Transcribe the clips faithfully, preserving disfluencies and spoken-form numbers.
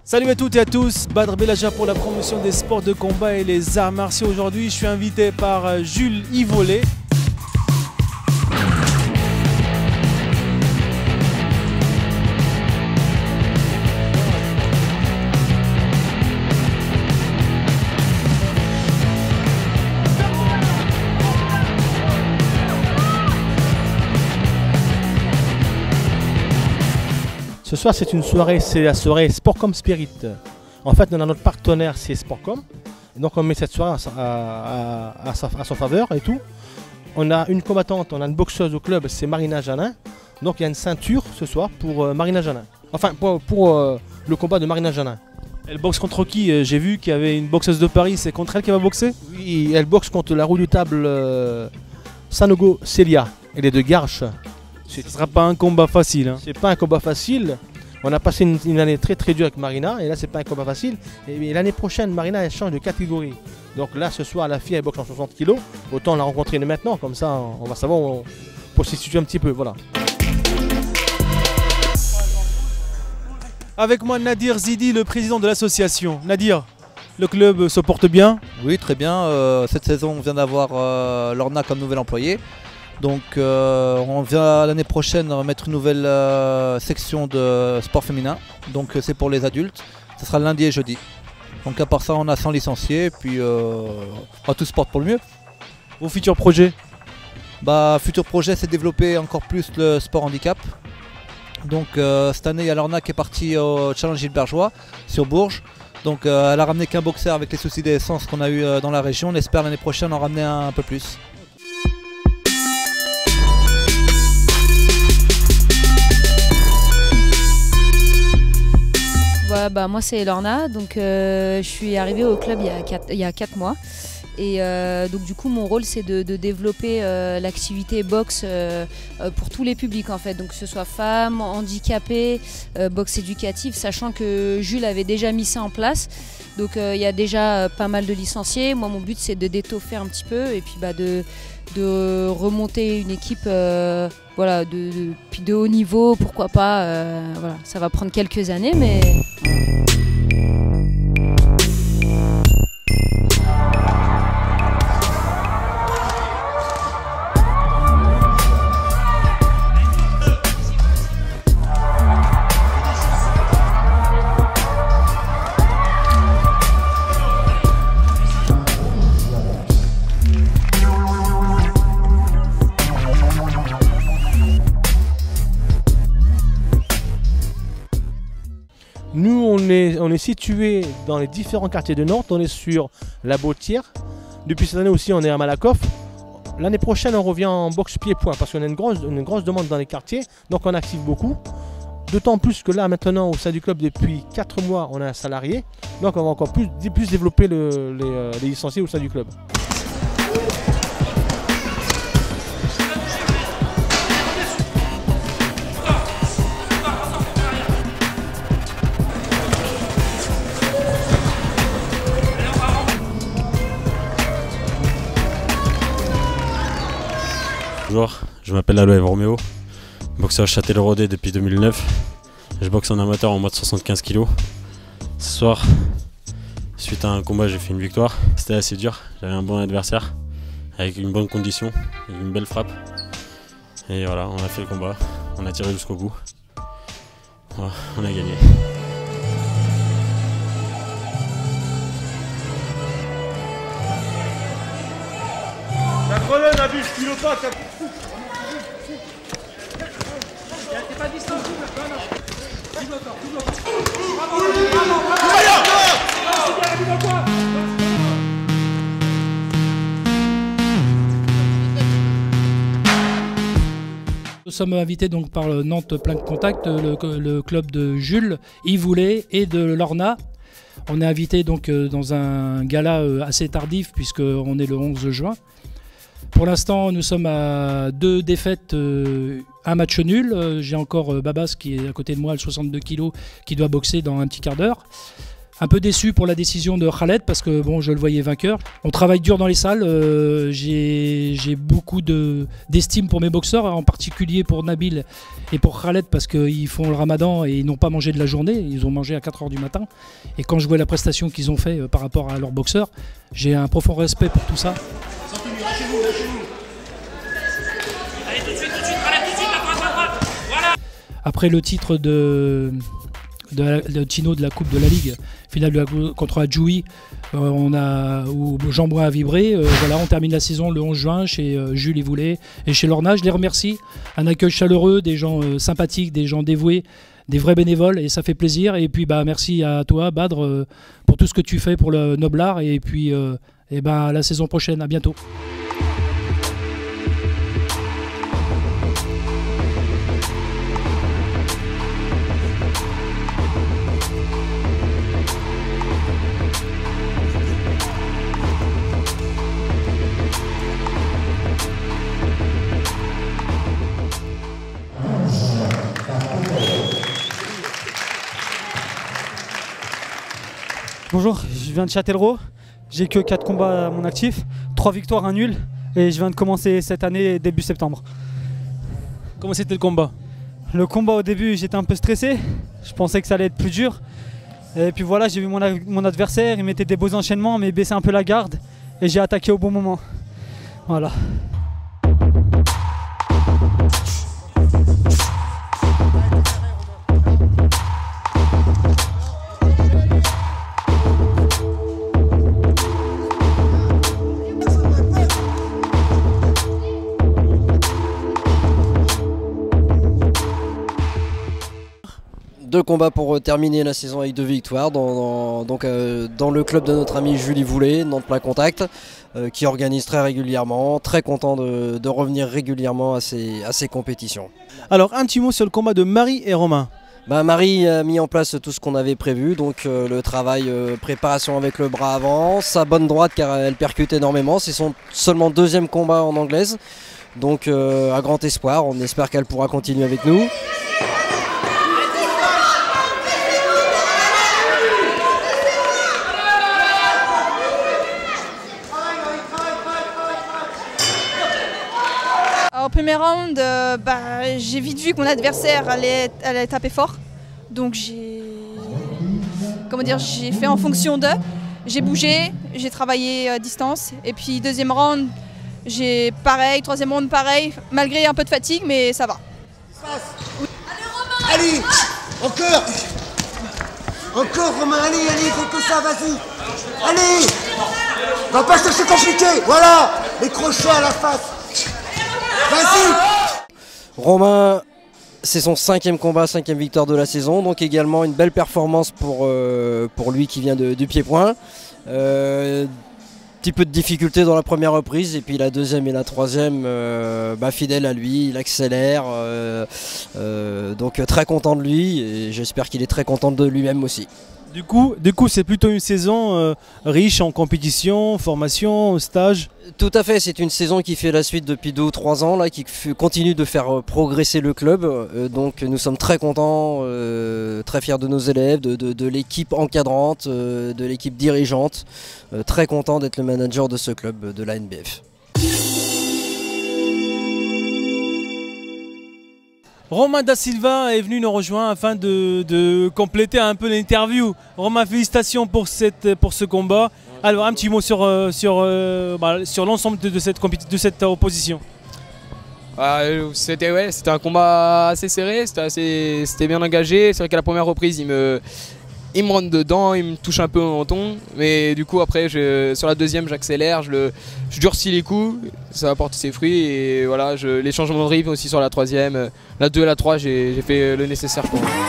Salut à toutes et à tous, Badr Belaja pour la promotion des sports de combat et les arts martiaux. Aujourd'hui, je suis invité par Jules Yvolet. Ce soir, c'est une soirée, c'est la soirée Sportcom Spirit. En fait, on a notre partenaire, c'est Sportcom. Donc, on met cette soirée à, à, à, sa, à son faveur et tout. On a une combattante, on a une boxeuse au club, c'est Marina Janin. Donc, il y a une ceinture ce soir pour euh, Marina Janin. Enfin, pour, pour euh, le combat de Marina Janin. Elle boxe contre qui? J'ai vu qu'il y avait une boxeuse de Paris, c'est contre elle qu'elle va boxer? Oui, elle boxe contre la redoutable euh, Sanogo Celia. Elle est de Garches. Ce ne sera pas un combat facile. Hein. C'est pas un combat facile. On a passé une, une année très très dure avec Marina et là c'est pas un combat facile. Et, et l'année prochaine, Marina elle change de catégorie. Donc là ce soir la fille elle boxe en soixante kilos. Autant la rencontrer maintenant, comme ça on va savoir on, pour se situer un petit peu. Voilà. Avec moi Nadir Zidi, le président de l'association. Nadir, le club se porte bien? Oui, très bien. Euh, cette saison on vient d'avoir euh, Lorna comme nouvel employé. Donc euh, on vient l'année prochaine mettre une nouvelle euh, section de sport féminin. Donc euh, c'est pour les adultes. Ce sera lundi et jeudi. Donc à part ça on a cent licenciés et puis euh, on tout se porte pour le mieux. Vos futurs projets? Bah futur projet c'est développer encore plus le sport handicap. Donc euh, cette année il y a Lorna qui est partie au Challenge Gilbergeois sur Bourges. Donc euh, elle a ramené qu'un boxeur avec les soucis d'essence qu'on a eu euh, dans la région. On espère l'année prochaine en ramener un, un peu plus. Voilà, bah, moi c'est Lorna, donc euh, je suis arrivée au club il y a quatre mois et euh, donc du coup mon rôle c'est de, de développer euh, l'activité boxe euh, pour tous les publics en fait, donc que ce soit femmes, handicapés, euh, boxe éducative, sachant que Jules avait déjà mis ça en place, donc euh, il y a déjà pas mal de licenciés. Moi mon but c'est de d'étoffer un petit peu et puis bah, de, de remonter une équipe euh, voilà, de, de, puis de haut niveau, pourquoi pas, euh, voilà. Ça va prendre quelques années mais... Nous, on est, on est situé dans les différents quartiers de Nantes. On est sur la Bautière. Depuis cette année aussi, on est à Malakoff. L'année prochaine, on revient en boxe pied-point parce qu'on a une grosse, une grosse demande dans les quartiers. Donc, on active beaucoup. D'autant plus que là, maintenant, au sein du club, depuis quatre mois, on a un salarié. Donc, on va encore plus, plus développer le, les, les licenciés au sein du club. Bonjour, je m'appelle Aloïs Roméo, boxeur à Châtelleraudais depuis deux mille neuf. Je boxe en amateur en moins de soixante-quinze kilos. Ce soir, suite à un combat, j'ai fait une victoire. C'était assez dur, j'avais un bon adversaire, avec une bonne condition, avec une belle frappe. Et voilà, on a fait le combat, on a tiré jusqu'au bout. Voilà, on a gagné. La colonne abuse, tu le pas, ça... T'es pas distance, Nous sommes invités donc par le Nantes Plein de Contact, le, le club de Jules Yvolet et de Lorna. On est invité donc dans un gala assez tardif puisqu'on est le onze juin. Pour l'instant, nous sommes à deux défaites, euh, un match nul. Euh, J'ai encore euh, Babas qui est à côté de moi, le soixante-deux kilos, qui doit boxer dans un petit quart d'heure. Un peu déçu pour la décision de Khaled parce que bon, je le voyais vainqueur. On travaille dur dans les salles. Euh, j'ai, j'ai beaucoup de, d'estime pour mes boxeurs, en particulier pour Nabil et pour Khaled parce qu'ils font le ramadan et ils n'ont pas mangé de la journée. Ils ont mangé à quatre heures du matin. Et quand je vois la prestation qu'ils ont fait euh, par rapport à leurs boxeurs, j'ai un profond respect pour tout ça. Après le titre de... de, la, de Tino de la Coupe de la Ligue, finale de la, contre Adjoui, euh, on a, où Jean-Bouin a vibré. Euh, voilà, on termine la saison le onze juin chez euh, Jules Yvoulet et chez Lorna. Je les remercie. Un accueil chaleureux, des gens euh, sympathiques, des gens dévoués, des vrais bénévoles et ça fait plaisir. Et puis bah, merci à toi, Badr, euh, pour tout ce que tu fais pour le Noblard. Et puis euh, et bah, à la saison prochaine. À bientôt. Bonjour, je viens de Châtellerault, j'ai que quatre combats à mon actif, trois victoires, un nul et je viens de commencer cette année début septembre. Comment c'était le combat? Le combat au début j'étais un peu stressé, je pensais que ça allait être plus dur et puis voilà, j'ai vu mon, mon adversaire, il mettait des beaux enchaînements mais il baissait un peu la garde et j'ai attaqué au bon moment. Voilà. Deux combats pour terminer la saison avec deux victoires dans, dans, donc, euh, dans le club de notre ami Jules Yvoulet, Nantes Plein Contact, euh, qui organise très régulièrement, très content de, de revenir régulièrement à ces, à ces compétitions. Alors un petit mot sur le combat de Marie et Romain. Bah, Marie a mis en place tout ce qu'on avait prévu, donc euh, le travail euh, préparation avec le bras avant, sa bonne droite car elle percute énormément, c'est son seulement deuxième combat en anglaise, donc euh, à grand espoir, on espère qu'elle pourra continuer avec nous. Au premier round, euh, bah, j'ai vite vu que mon adversaire allait, allait taper fort. Donc j'ai comment dire, j'ai fait en fonction d'eux. J'ai bougé, j'ai travaillé à distance. Et puis deuxième round, j'ai pareil, troisième round pareil, malgré un peu de fatigue, mais ça va. Allez, encore Encore Romain, allez, allez, faut que ça, vas-y. Allez, va pas chercher compliqué, voilà, les crochets à la face. Vas-y. Romain, c'est son cinquième combat, cinquième victoire de la saison, donc également une belle performance pour, euh, pour lui qui vient de, du pied-point. Euh, petit peu de difficulté dans la première reprise et puis la deuxième et la troisième, euh, bah, fidèle à lui, il accélère, euh, euh, donc très content de lui et j'espère qu'il est très content de lui-même aussi. Du coup, du coup, c'est plutôt une saison euh, riche en compétition, formation, stage. Tout à fait, c'est une saison qui fait la suite depuis deux ou trois ans, là, qui continue de faire progresser le club. Euh, donc nous sommes très contents, euh, très fiers de nos élèves, de, de, de l'équipe encadrante, euh, de l'équipe dirigeante. Euh, très content d'être le manager de ce club, de la N B F. Romain Da Silva est venu nous rejoindre afin de, de compléter un peu l'interview. Romain, félicitations pour, cette, pour ce combat. Alors un petit mot sur, sur, bah, sur l'ensemble de, de, cette, de cette opposition. Euh, c'était ouais, c'était un combat assez serré, c'était bien engagé. C'est vrai qu'à la première reprise, il me, il me rentre dedans, il me touche un peu au menton. Mais du coup, après, je, sur la deuxième, j'accélère, je, le, je durcis les coups. Ça va porter ses fruits. Et voilà, je, les changements de rythme aussi sur la troisième. La deux et la trois, j'ai fait le nécessaire pour moi.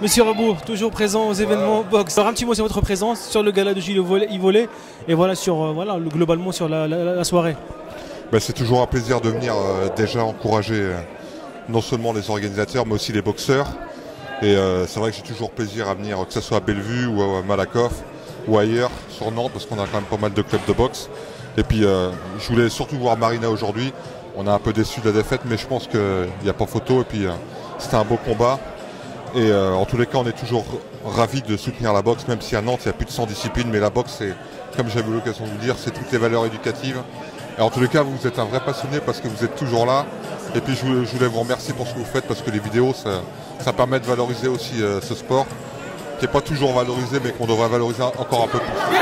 Monsieur Rebourg, toujours présent aux événements boxe. Alors un petit mot sur votre présence sur le gala de Gilles Yvollet et voilà sur euh, voilà globalement sur la, la, la soirée. Ben, c'est toujours un plaisir de venir euh, déjà encourager euh, non seulement les organisateurs mais aussi les boxeurs. Et euh, c'est vrai que j'ai toujours plaisir à venir, que ce soit à Bellevue ou à Malakoff ou ailleurs sur Nantes, parce qu'on a quand même pas mal de clubs de boxe. Et puis euh, je voulais surtout voir Marina aujourd'hui. On est un peu déçu de la défaite, mais je pense qu'il n'y a pas photo. Et puis euh, c'était un beau combat. Et euh, en tous les cas, on est toujours ravis de soutenir la boxe, même si à Nantes, il y a plus de cent disciplines. Mais la boxe, c'est, comme j'avais eu l'occasion de vous dire, c'est toutes les valeurs éducatives. Et en tous les cas, vous êtes un vrai passionné parce que vous êtes toujours là. Et puis je voulais, je voulais vous remercier pour ce que vous faites, parce que les vidéos, ça, ça permet de valoriser aussi euh, ce sport, qui n'est pas toujours valorisé, mais qu'on devrait valoriser encore un peu plus.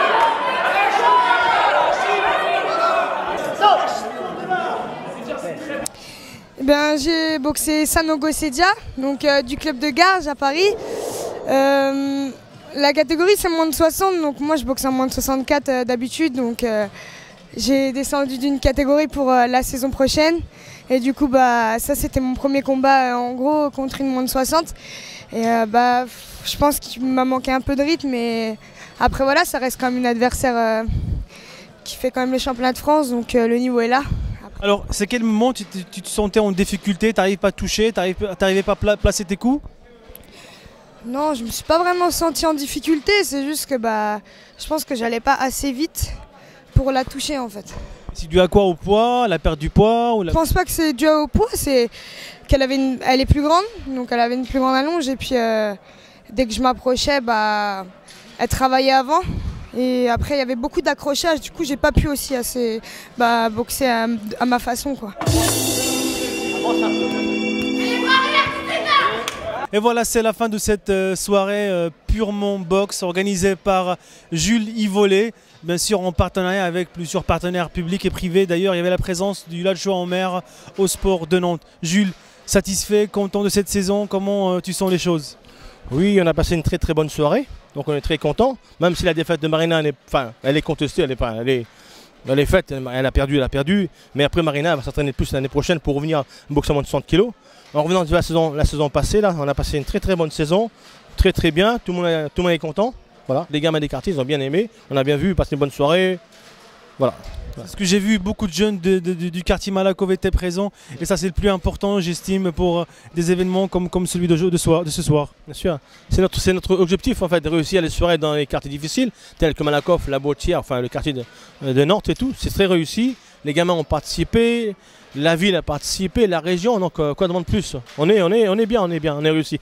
Ben, j'ai boxé Sanogo Sedia, donc euh, du club de Garges à Paris. Euh, la catégorie c'est moins de soixante, donc moi je boxe en moins de soixante-quatre euh, d'habitude, donc euh, j'ai descendu d'une catégorie pour euh, la saison prochaine. Et du coup bah ça c'était mon premier combat euh, en gros contre une moins de soixante. Et euh, bah je pense qu'il m'a manqué un peu de rythme, mais après voilà, ça reste quand même une adversaire euh, qui fait quand même le championnat de France, donc euh, le niveau est là. Alors, c'est quel moment tu te, tu te sentais en difficulté, tu n'arrives pas à toucher, tu n'arrivais pas à pla placer tes coups? Non, je me suis pas vraiment sentie en difficulté, c'est juste que bah, je pense que j'allais pas assez vite pour la toucher en fait. C'est dû à quoi? Au poids, la perte du poids ou la... Je pense pas que c'est dû au poids, c'est qu'elle avait une... elle est plus grande, donc elle avait une plus grande allonge et puis euh, dès que je m'approchais, bah, elle travaillait avant. Et après il y avait beaucoup d'accrochages, du coup j'ai pas pu aussi assez bah, boxer à, à ma façon quoi. Et voilà, c'est la fin de cette euh, soirée euh, purement boxe organisée par Jules Yvollet, bien sûr en partenariat avec plusieurs partenaires publics et privés. D'ailleurs, il y avait la présence du adjoint en maire au sport de Nantes. Jules, satisfait, content de cette saison, comment euh, tu sens les choses? Oui, on a passé une très très bonne soirée, donc on est très content, même si la défaite de Marina, elle est, enfin, elle est contestée, elle est, pas, elle est, elle est faite, elle a perdu, elle a perdu, mais après Marina va s'entraîner plus l'année prochaine pour revenir boxer à moins de soixante kilos. En revenant de la saison, la saison passée, là, on a passé une très très bonne saison, très très bien, tout le monde, a, tout le monde est content, voilà. Les gamins des quartiers, ils ont bien aimé, on a bien vu, passer une bonne soirée, voilà. Parce que j'ai vu beaucoup de jeunes de, de, de, du quartier Malakoff étaient présents et ça c'est le plus important j'estime pour des événements comme, comme celui de, de, soir, de ce soir. Bien sûr, c'est notre, c'est notre objectif en fait, de réussir les soirées dans les quartiers difficiles tels que Malakoff, La Botière, enfin le quartier de, de Nantes et tout, c'est très réussi. Les gamins ont participé, la ville a participé, la région, donc euh, quoi demander de plus? On est, on, est, on est bien, on est bien, on est réussi.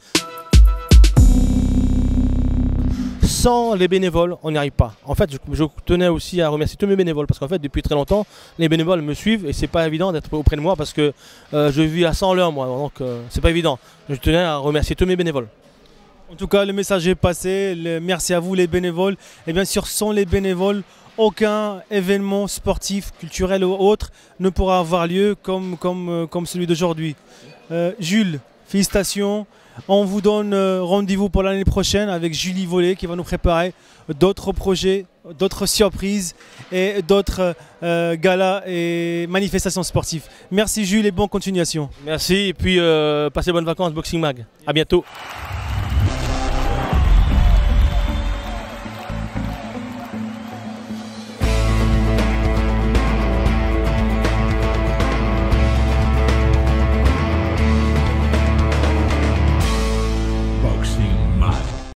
Sans les bénévoles, on n'y arrive pas. En fait, je, je tenais aussi à remercier tous mes bénévoles parce qu'en fait, depuis très longtemps, les bénévoles me suivent et c'est pas évident d'être auprès de moi parce que euh, je vis à cent l'heure moi, donc euh, c'est pas évident. Je tenais à remercier tous mes bénévoles. En tout cas, le message est passé. Le, merci à vous les bénévoles. Et bien sûr, sans les bénévoles, aucun événement sportif, culturel ou autre ne pourra avoir lieu comme, comme, euh, comme celui d'aujourd'hui. Euh, Jules, félicitations. On vous donne rendez-vous pour l'année prochaine avec Jules Yvollet qui va nous préparer d'autres projets, d'autres surprises et d'autres euh, galas et manifestations sportives. Merci Jules et bonne continuation. Merci et puis euh, passez bonnes vacances Boxing Mag. À bientôt.